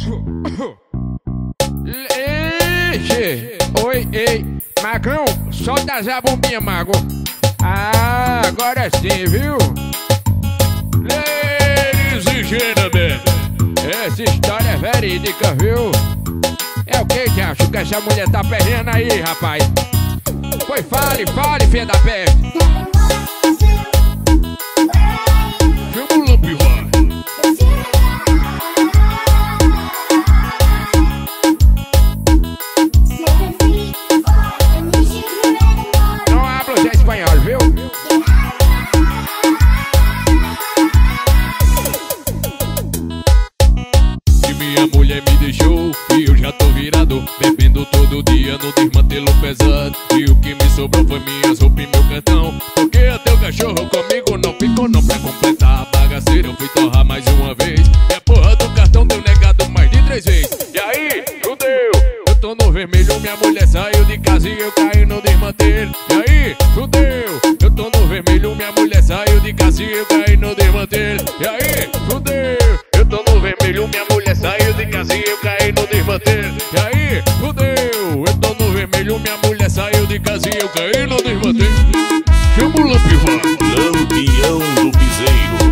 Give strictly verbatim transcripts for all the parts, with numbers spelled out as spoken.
Ixi, oi, ei, Magão, solta essa bombinha, Mago. Ah, agora sim, viu? Ladies and gentlemen, essa história é verídica, viu? É o que que acho que essa mulher tá perdendo aí, rapaz? Foi, fale, fale, filha da peste. Chama o Lampião. Não hablo já espanhol, viu? E minha mulher me deixou e eu já tô virado, bebendo todo dia no desmantelo pesado. E o que me sobrou foi minhas roupas e meu cartão, porque até o cachorro comigo não ficou não pra completar a bagaceira. Eu fui torrar mais uma vez e a porra do cartão deu negado mais de três vezes. E aí, fudeu, eu tô no vermelho, minha mulher saiu de casa e eu caí no desmantelo. E aí, fudeu, eu tô no vermelho, minha mulher saiu de casa e eu caí no desmantelo. E aí, fudeu, eu tô no vermelho, minha mulher saiu de casa e eu caí no desmantelo. E aí, fudeu, eu tô no vermelho, minha mulher saiu de casa e eu caí no desmantelo. Chama o Lampião. Lampião do Piseiro.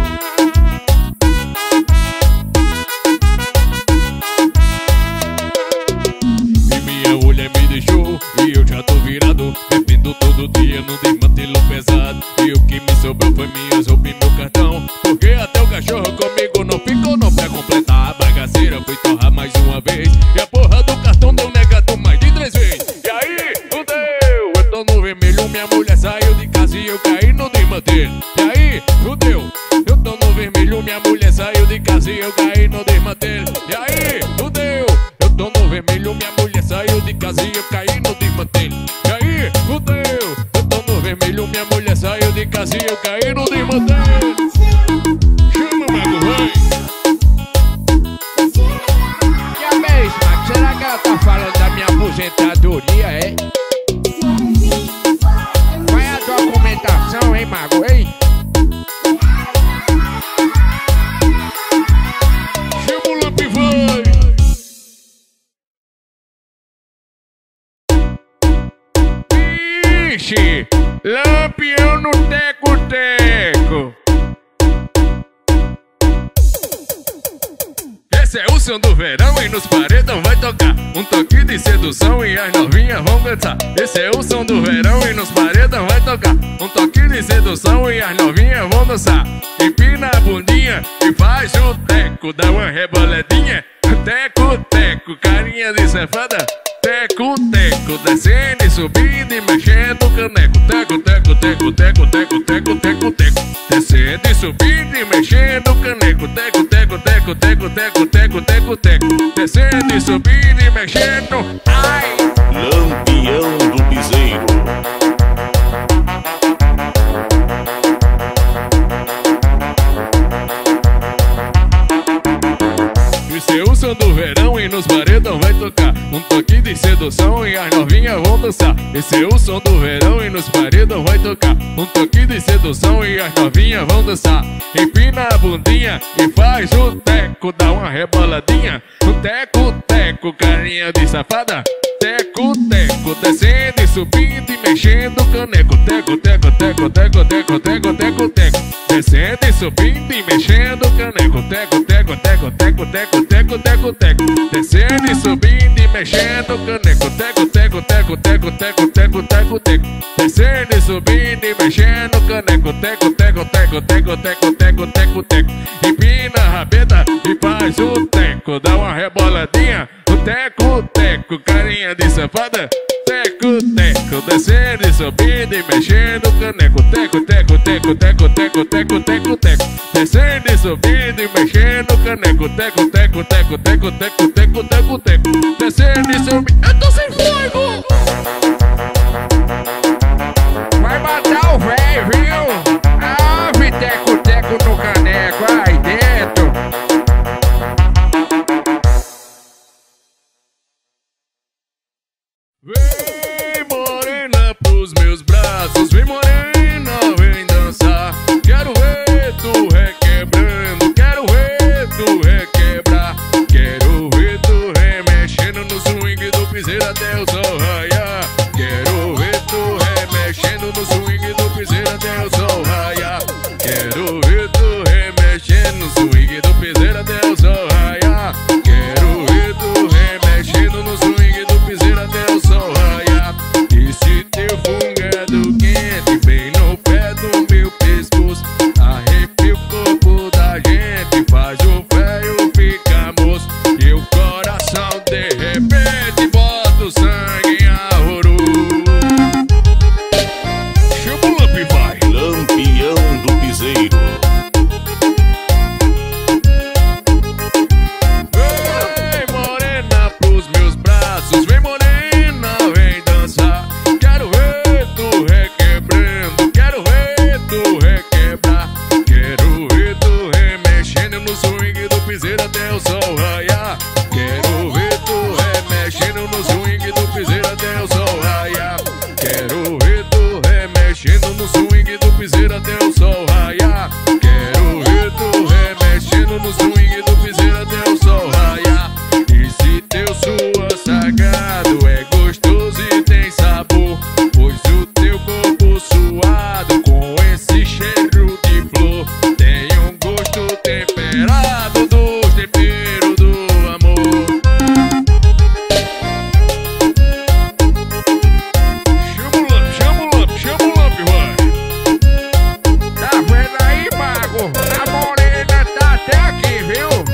E minha mulher me deixou e eu já tô virado, bebendo todo dia no desmantelo pesado. E o que me sobrou foi minhas roupas e meu cartão, porque até o cachorro comigo não ficou não pra completar a bagaceira. Fui torrar mais uma vez e a porra do cartão deu negado mais de três vezes. E aí, fudeu, eu tô no vermelho, minha mulher saiu de casa e eu caí no desmantelo. E aí, fudeu, eu tô no vermelho, minha mulher saiu de casa e eu caí no desmantelo. E aí, fudeu, eu tô no vermelho, minha mulher saiu de casa e eu caí no desmantelo. E aí, fudeu, eu tô no vermelho, minha mulher saiu de casa e eu caí no desmantelo. Chama, Mago, vai. Que é isso, Mago? Será que ela tá falando da minha aposentadoria, é? Qual é a documentação, hein, Mago, hein? Chama o Lamp, vai. Ixi, Lampião no teco-teco. Esse é o som do verão e nos paredão vai tocar um toque de sedução e as novinhas vão dançar. Esse é o som do verão e nos paredão vai tocar um toque de sedução e as novinhas vão dançar. Empina a bundinha e faz o teco, dá uma reboladinha. Teco, teco, carinha de safada. Teco, teco, descendo e subindo e mexendo o caneco. Teco, teco, teco, teco, teco, teco, teco, teco. Descendo e subindo e mexendo o caneco. Teco, teco, teco, teco, teco, teco, teco, teco. Descendo e subindo e mexendo. Ai! Lampião do Piseiro. Esse é o som do verão e nos paredão vai tocar um toque de sedução e as novinhas vão dançar. Esse é o som do verão e nos paredão vai tocar um toque de sedução e as novinhas vão dançar. Empina a bundinha e faz o teco, dá uma reboladinha. O teco, teco, carinha de safada. Teco, teco, descendo e subindo e mexendo o caneco. Teco, teco, teco, teco, teco, teco, teco, teco. Descendo e subindo e mexendo o caneco. Teco, teco, teco, teco, teco, teco, teco, teco. Descendo e subindo e mexendo o caneco. Teco, teco, teco, teco, teco, teco, teco, teco. Descendo e subindo e mexendo o caneco. Teco, teco, teco, teco, teco, teco, teco, teco. Empina a rabeta e faz o teco, dá uma reboladinha. O teco, teco, carinha de safada. Teco, teco, descendo e subindo e mexendo o caneco. Teco, teco, teco, teco, teco, teco, teco, teco. Descendo e subindo e mexendo o caneco. Teco, teco, teco, teco, teco, teco, teco, teco. Descendo e subindo. Eu tô sem fogo! Vai matar o velho, viu? Ave, teco-teco no caneco, aí dentro. Vem morena pros meus braços, vem morena, vem dançar. Quero ver tu requebrando, quero ver tu requebrar. Quero ver piseiro até o sol raiar. Quero ver tu remexendo no swing do piseiro até o sol raiar. Esse teu fungado quente bem no pé do meu pescoço, arrepia o corpo da gente, faz o velho ficar moço. E o coração de repente bota o sangue em arroro. Chama o lamp e vai. Lampião do piseiro. Vem morena pros meus braços, vem morena, vem dançar. Quero ver tu requebrando, quero ver tu requebrar. Quero ver tu remexendo no swing do piseiro até o sol raiar. Quero ver tu remexendo no swing do piseiro até o sol raiar. Quero ver tu remexendo no swing do piseiro até o sol raiar. Quero ver tu remexendo no swing do piseiro até o sol raiar. Esse teu suor sagrado é gostoso e tem sabor, pois o teu corpo suado com esse cheiro de flor tem um gosto temperado dos temperos do amor. Chama o lamp, chama o lamp, chama o lamp, vai. Tá vendo aí, mago? A morena tá até aqui, viu?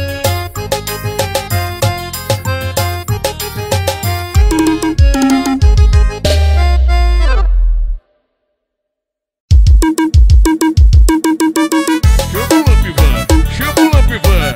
Chama o lamp, vai. Chama o lamp, vai.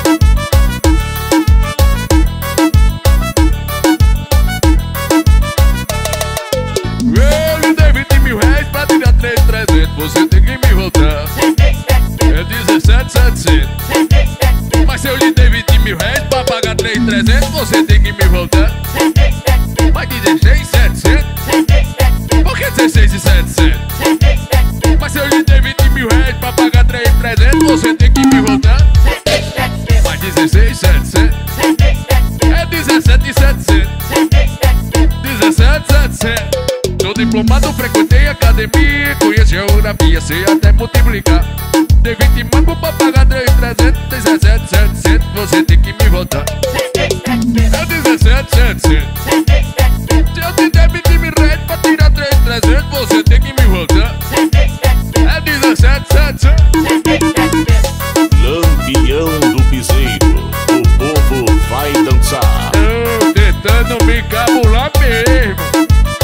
Eu lhe dei vinte mil reais pra tirar três mil e trezentos, você tem que me voltar. É dezessete mil e setecentos. Mas se eu lhe dei vinte mil reais pra pagar três mil e trezentos, você tem que me voltar. Mas dezesseis mil e setecentos. Por que dezesseis mil e setecentos? Mas se eu lhe dei vinte mil reais pra pagar três mil e trezentos, você tem que me voltar. Mas dezesseis mil e setecentos. É dezessete mil e setecentos. dezessete mil e setecentos. Sou diplomado, frequentei academia, conheço geografia, sei até multiplicar. Dei vinte mango pra pagar três mil e trezentos. Dezessete mil e setecentos, você tem que me voltar. É dezessete mil e setecentos. Se eu te der vinte mil reais pra tirar três mil e trezentos, você tem que me voltar. É dezessete mil e setecentos. Lampião do piseiro. O povo vai dançar. Eu tentando me cabular mesmo.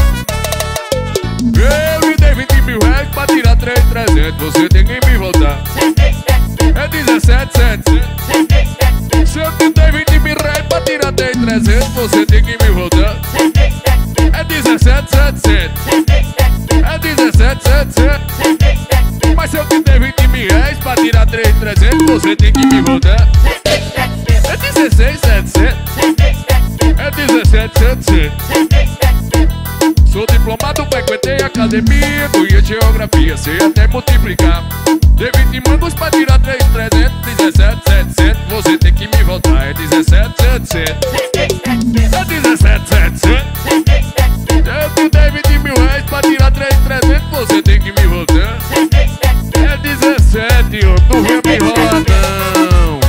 Eu lhe dei vinte mil reais pra tirar três mil e trezentos, você tem que me voltar. É dezessete mil e setecentos. Se eu te dei vinte mil reais pra tirar três mil e trezentos, você tem que me voltar. É dezessete mil e setecentos. É dezessete mil e setecentos. Mas se eu te dei vinte mil reais pra tirar três mil e trezentos, você tem que me voltar. É dezesseis mil e setecentos. É dezessete mil e setecentos. Sou diplomado, frequentei academia, conheço geografia, sei até multiplicar. Dei vinte mangos pra tirar três mil e trezentos. Dezessete mil e setecentos, você tem que me voltar. É dezessete mil e setecentos. É dezessete mil e setecentos. Eu te dei vinte mil reais pra tirar três mil e trezentos, você tem que me voltar. É dezessete, eu não vou me enrolar não.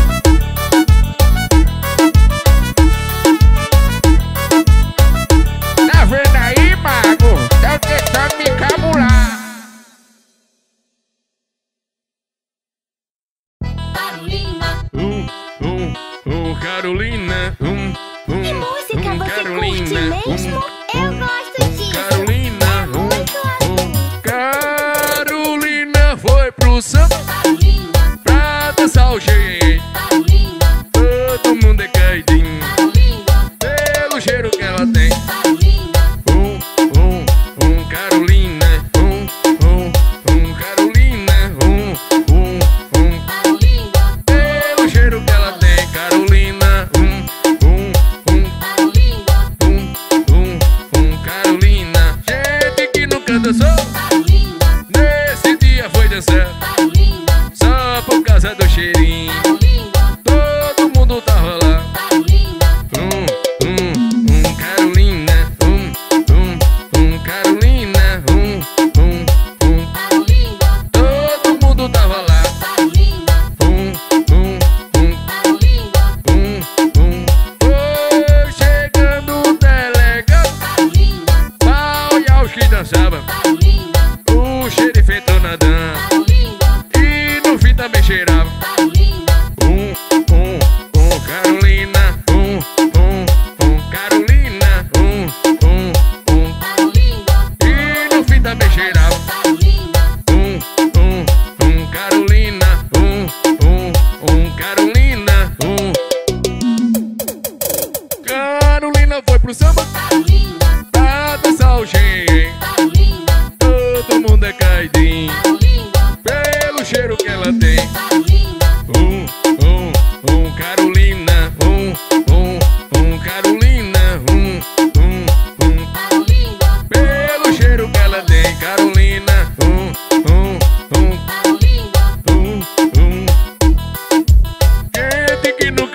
Tá vendo aí, mago? Tão tentando me cabular. Carolina. Um, um, um, Carolina. Um, um, Que música um, você Carolina. curte mesmo? Um, Eu gosto disso. Carolina. Um, Muito um, Carolina foi pro samba Carolina. pra dançar o xenhen. Carolina. Todo mundo é caidinho Carolina. pelo cheiro que ela tem. Carolina. Um, um, um, Carolina. Um, um, um, Carolina. Um, um, um, Carolina. pelo cheiro que ela tem. Carolina. Um, um, um, Carolina. um, um, um, Carolina. Gente que nunca dançou, Carolina. nesse dia foi dançar Carolina. só por causa do cheirinho. Carolina. Todo mundo tava lá. Carolina. Um, um, um, Carolina. Um, um, um, Carolina. Um, um, um, Carolina. todo mundo tava lá. Carolina. Um, um, um,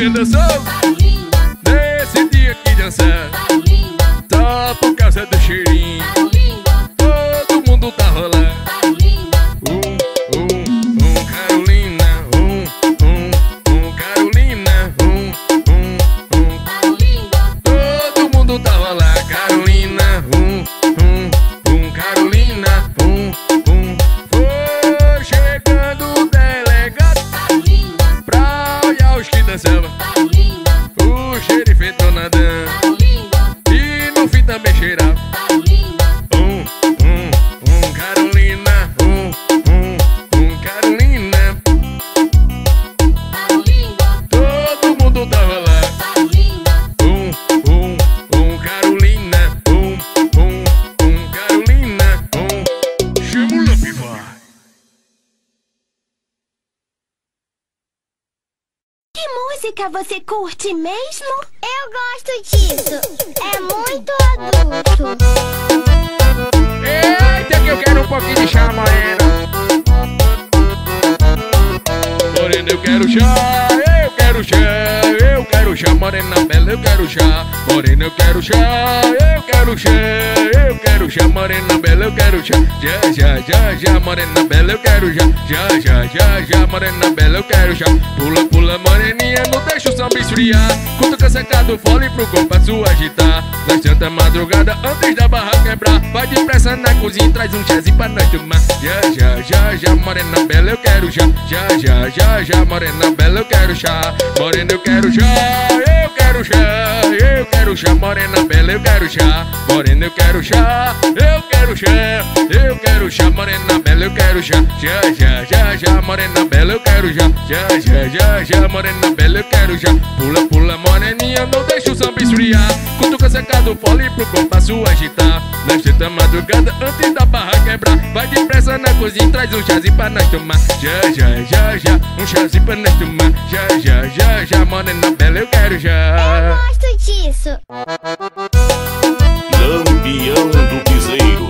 dançou Carolina, nesse dia que dançar Carolina, só por causa do cheirinho. Carolina, Todo mundo tava lá. Carolina, Um, um, um, Carolina. Um, um, um, Carolina. Um, um, um. Carolina, Todo mundo tava lá. Carolina. Um, um, um, Carolina. Um, um. Foi chegando o delegado Carolina, pra olhar os que dançavam. Carolina, O xerife entrou nadando Carolina, e no fim também cheirava. Carolina, Um, um, um, Carolina. Um, um, um, Carolina. Carolina, Todo mundo tava lá. Carolina, Um, um, um, Carolina. Um, um, um, Carolina. Um. Chama o Lamp, vai. Que música você curte mesmo? Eu gosto disso. É muito adulto. Eita, que eu quero um pouquinho de chá, morena. Morena, eu quero chá, eu quero chá, eu quero chá, morena bela, eu quero chá. Morena, eu quero chá, eu quero chá, eu quero chá, morena bela, eu quero chá. Já, já, já, já, morena bela, eu quero já. Já, já, já, já, morena bela, eu quero chá. Pula, pula, moreninha, não deixa o samba esfriar. Cutuca secado, fole pro compasso agitar. Nas tanta madrugada, antes da barra quebrar. Vai depressa na cozinha, traz um chazinho pra nós tomar. Já, já, já, já, morena bela, eu quero chá. Já, já, já, já, morena bela, eu quero chá. Morena, eu quero chá, eu quero chá, eu quero chá, morena bela, eu quero chá. Morena, eu quero chá, eu quero chá, eu quero chá, morena bela, eu quero chá. Já, já, já, já, morena bela, eu quero chá. Já, já, já, já, morena bela, eu quero chá. Pula, pula, moreninha, não deixa o samba esfriar. Cutuca secado, fole pro compasso agitar. Nas tanta madrugada, antes da barra quebrar. Vai depressa na cozinha, traz um chazinho pra nós tomar. Já, já, já, já, um chazinho pra nós tomar. Já, já, já, já, morena bela, eu quero Eu já. gosto disso. Lampião do Piseiro.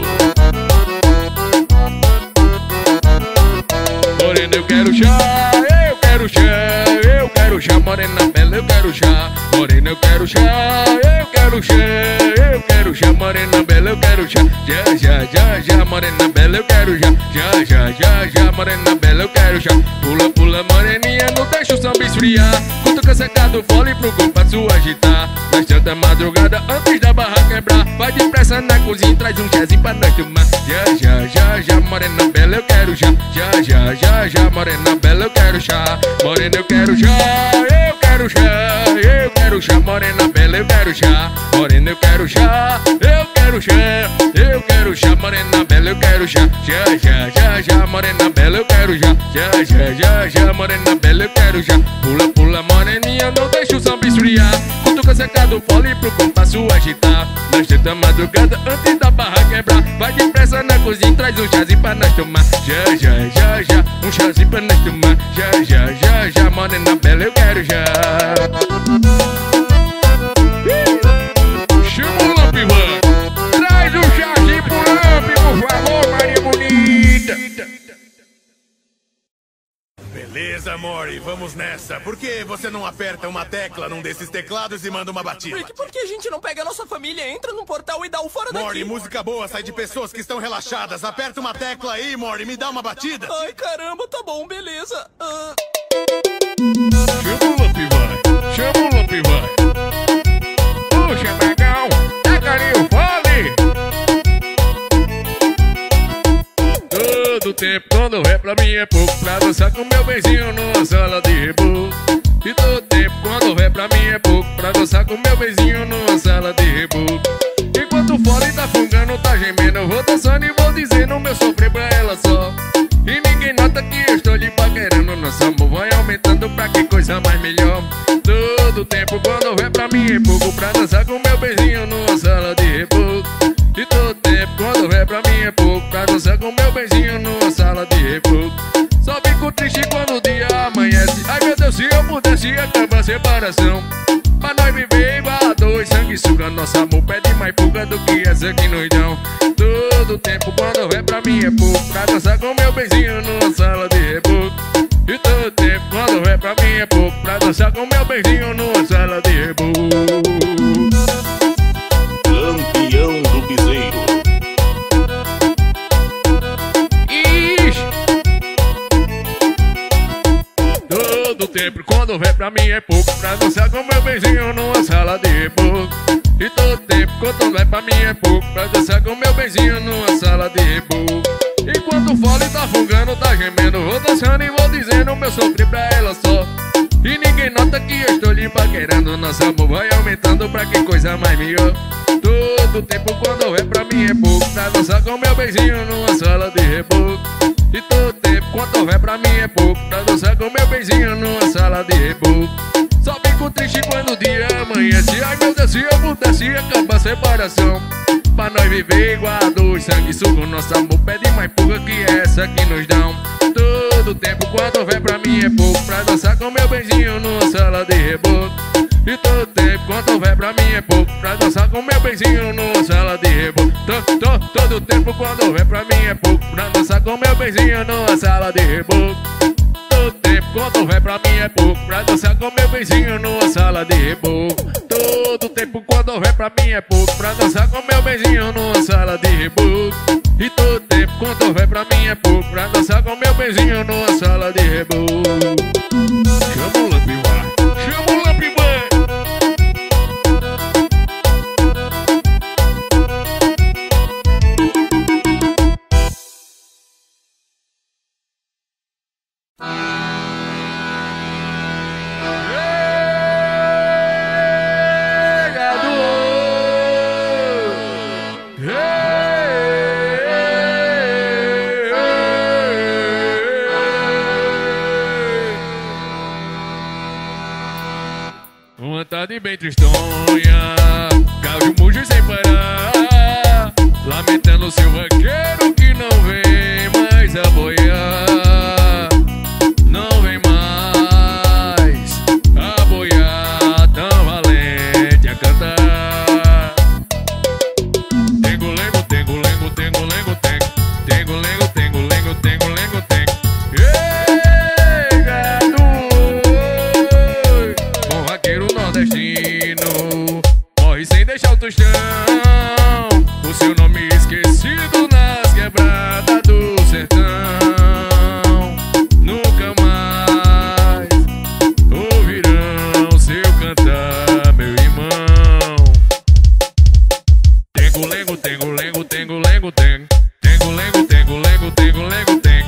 Morena, eu quero chá, eu quero chá, eu quero chá, morena bela, eu quero chá. Morena, eu quero chá, eu quero chá, eu quero chá, morena bela, eu quero chá. Já, já, já, já, morena bela, eu quero já. Já, já, já, já, morena bela, eu quero chá. Pula, pula, moreninha, não deixa o samba esfriar. Cutuca secado, fole pro compasso agitar. Nas tanta madrugada, antes da barra quebrar. Vai depressa na cozinha, traz um chazinho pra nós tomar. Já, já, já, já, morena bela, eu quero chá. Já, já, já, já, morena bela, eu quero chá. Morena, eu quero chá, eu quero chá, eu quero chá, morena bela, eu quero chá. Morena, eu quero chá, eu quero chá, eu quero chá, morena bela, eu quero chá. Já, já, já, já, morena bela, eu quero já. Já, já, já, já, morena bela, eu quero já. Pula, pula, moreninha, não deixa o samba esfriar. Cutuca secado, fole pro compasso agitar. Nas tanta madrugada, antes da barra quebrar. Vai depressa na cozinha, traz um chazinho pra nós tomar. Já, já, já, já, um chazinho pra nós tomar. Já, já, já, já, morena bela, eu quero já. Chama o Lamp, vai. Traz um chazinho pro Lamp, por favor, Maria Bonita. Beleza, Mori, vamos nessa. Por que você não aperta uma tecla num desses teclados e manda uma batida? Rick, por que a gente não pega a nossa família, entra num portal e dá o fora daqui? Mori, música boa sai de pessoas que estão relaxadas. Aperta uma tecla aí, Mori, me dá uma batida. Ai, caramba, tá bom, beleza. Ah, Chama o Lamp, vai. Chama o Lamp, vai. Puxa, dragão, taca ali o fole. Todo tempo quando é pra mim é pouco pra dançar com meu benzinho numa sala de reboco. E todo tempo quando é pra mim é pouco pra dançar com meu benzinho numa sala de reboco. Enquanto o fole tá fungando, tá gemendo, eu vou dançando e vou dizendo meu sofrer pra ela só. E ninguém nota que eu estou lhe paquerando, nosso amor vai aumentando pra que coisa mais melhor. Todo tempo quando é pra mim é pouco pra dançar com meu benzinho numa sala de reboco. E todo tempo quando é pra mim é pouco pra dançar com meu benzinho numa sala de reboco. Só fico triste quando o dia amanhece. Ai meu Deus, se eu pudesse acabar a separação, pra nós viver igual a dois, sanguessuga. Nosso amor pede mais fuga do que essa que nos dão. Todo tempo quando é pra mim é pouco pra dançar com meu benzinho numa sala de reboco. E todo tempo quando vem pra mim é pouco pra dançar com meu beijinho numa sala de reboco. Lampião do Piseiro. Ixi. Todo tempo quando vem pra mim é pouco pra dançar com meu beijinho numa sala de reboco. E todo tempo quando vem pra mim é pouco pra dançar com meu beijinho numa sala de reboco. E quando o fole tá fungando, tá gemendo, vou dançando e vou dizendo meu sofrer pra ela só. E ninguém nota que eu estou lhe paquerando, nosso amor vai aumentando pra que coisa mais melhor. Todo tempo quando vem pra mim é pouco pra dançar com meu beijinho numa sala de reboco. E todo tempo quando vem pra mim é pouco pra dançar com meu beijinho numa sala de reboco. Só fico triste quando o dia amanhece. Ai meu Deus, se eu pudesse acabar a separação, pra nós viver igual a dois, sanguessuga. Nosso amor pede mais fuga que essa que nos dão. Todo tempo quando vem pra mim é pouco pra dançar com meu beijinho numa sala de reboco. E todo tempo quando vem pra mim é pouco pra dançar com meu beijinho numa sala de reboco. to, to, Todo tempo quando vem pra mim é pouco pra dançar com meu beijinho numa sala de reboco. Todo tempo quando vem pra mim é pouco pra dançar com meu beijinho numa sala de reboco. Todo tempo quando vem pra mim é pouco pra dançar com meu beijinho numa sala de reboco. E todo tempo quando vem pra mim é pouco pra dançar com meu beijinho numa sala de reboco. Chama o Lampião, chama o Lampião. Uma tarde bem tristonha, Cláudio muge sem parar, lamentando seu vaqueiro que não vem mais a boiar. Não vem mais a boiar, tão valente a cantar. Tengo-lengo, tengo-lengo, tengo-lengo, tengo. Tengo-lengo, tengo-lengo, tengo-lengo, tengo. Morre sem deixar o tostão, o seu nome esquecido nas quebradas do sertão. Nunca mais ouvirão seu cantar, meu irmão. Tengo-lengo, tengo-lengo, tengo-lengo, tengo. Tengo-lengo, tengo-lengo, tengo-lengo, tengo.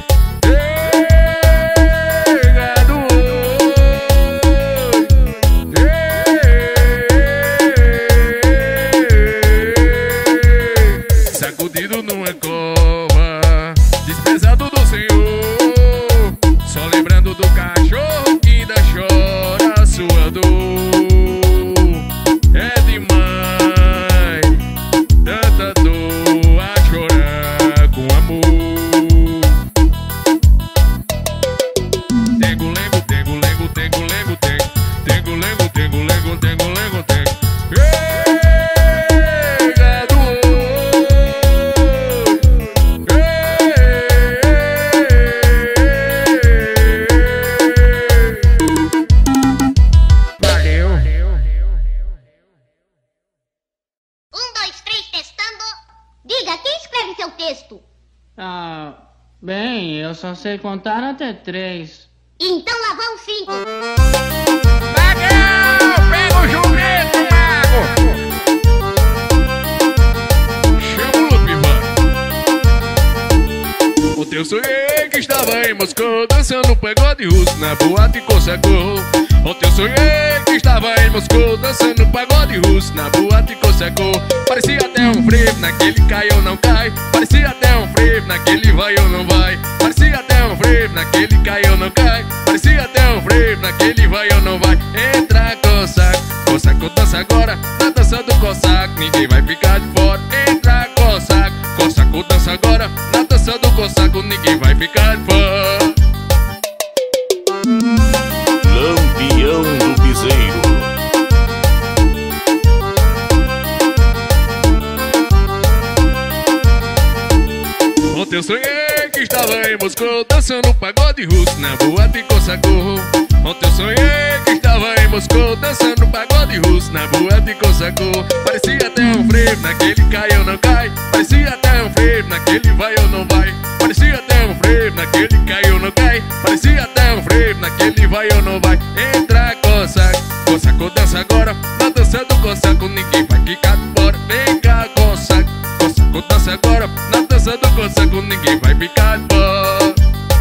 Sacudido numa cova, desprezado do Senhor, só lembrando do cachorro que ainda chora a sua dor. É demais, tanta dor a chorar com amor. Tengo-lengo, tengo-lengo, tengo-lengo, tengo. Tengo-lengo, tengo-lengo, tengo-lengo, tengo. Ah, bem, eu só sei contar até três. Então lá vão cinco. Magão, pega o jumento, mago. Chama o Lampião. Ontem eu sonhei que estava em Moscou, dançando pagode russo na boate Cossacô. Ontem eu sonhei que estava em Moscou, dançando pagode russo na boate Cossacô. Parecia até um frevo, naquele cai ou não cai. Parecia até um frevo, naquele vai ou não vai. Parecia até um frevo, naquele cai ou não cai. Parecia até um frevo, naquele vai ou não vai. Entra Cossaco, Cossaco dança agora, na dança do Cossaco, ninguém vai ficar de fora. Entra Cossaco, Cossaco dança agora, na dança do Cossaco, ninguém vai ficar de fora. Lampião do Piseiro. Ontem eu sonhei que estava estava em Moscou dançando pagode russo na boate com Sagorro. Ontem eu sonhei que estava em Moscou dançando pagode russo na boate com Sagorro. Parecia até um frevo naquele cai ou não cai. Parecia até um frevo naquele vai ou não vai. Parecia até um frevo naquele cai ou não cai. Parecia até um frevo naquele vai ou não vai. Entra com saco, com saco dança agora. Na dança do com saco ninguém vai ficar de fora. Vem cá com saco, com saco dança agora. Na dança do com saco ninguém vai ficar de fora.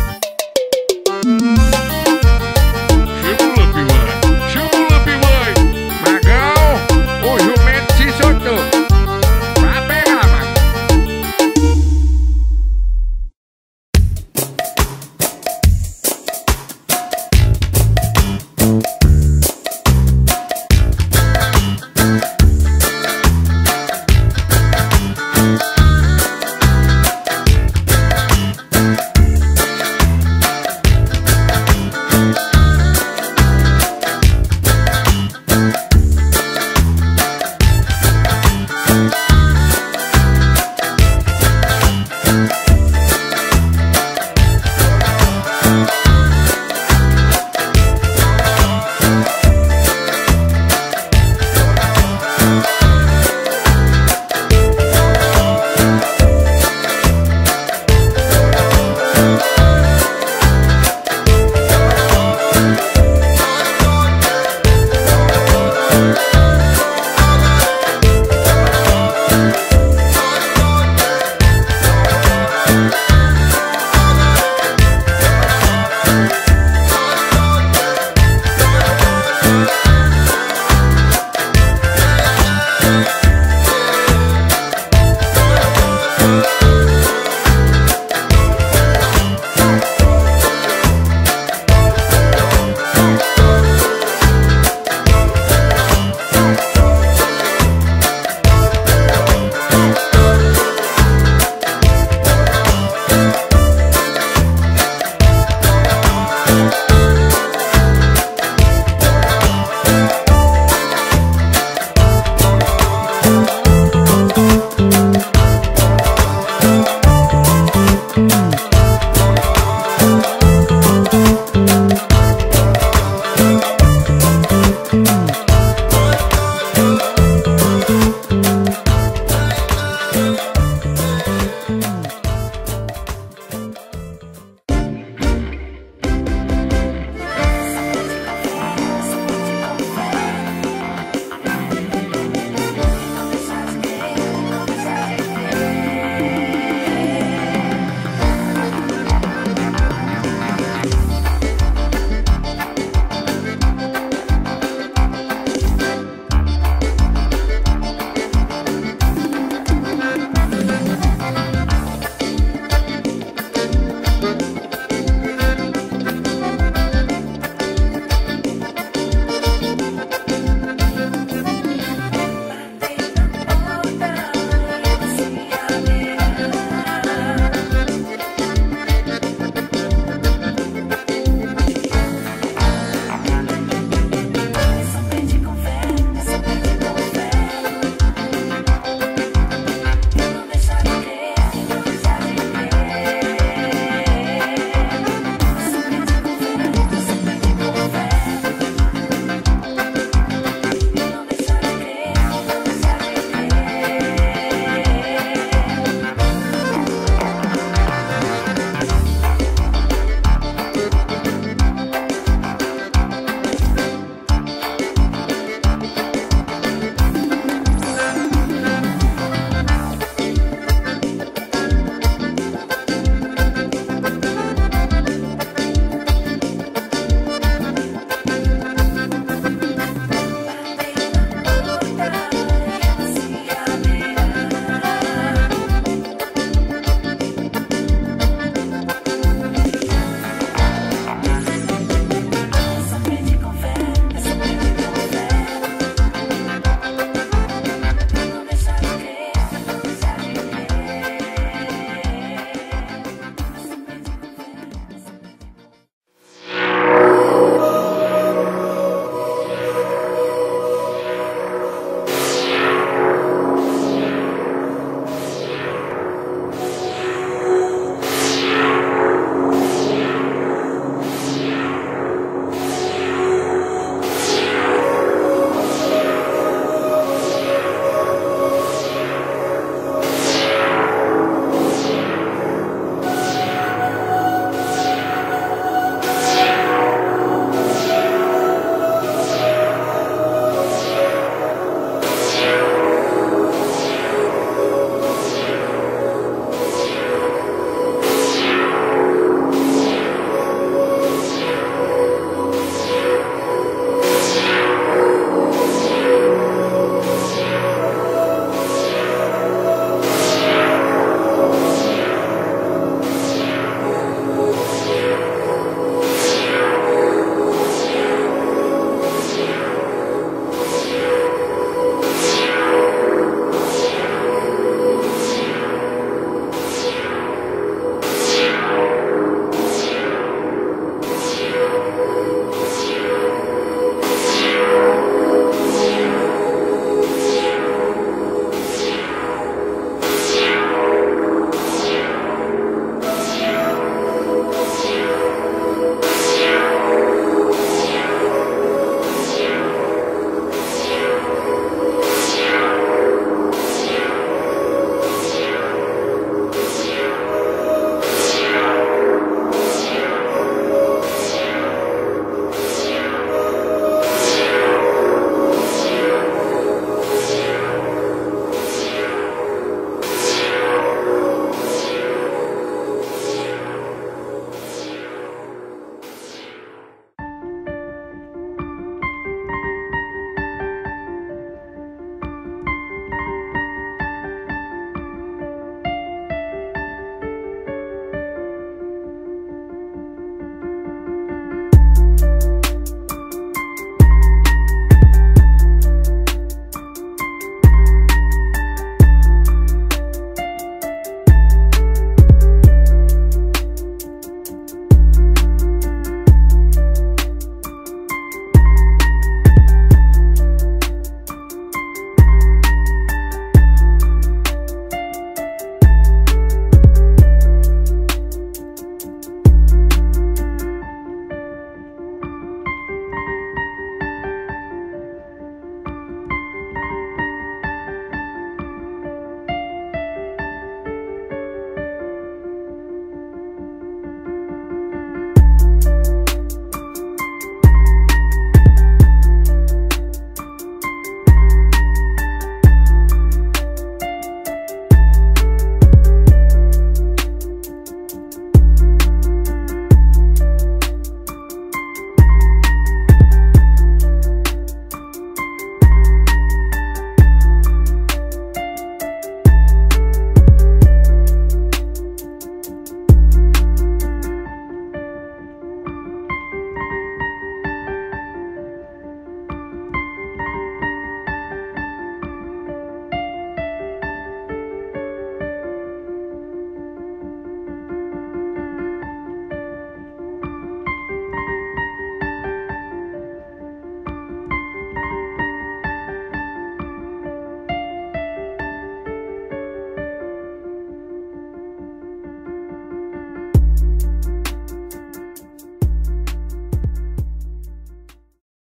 Chama o Lampi, vai. Chama o Lampi, vai. Magão, o jumento se soltou. Vai pegar, Magão.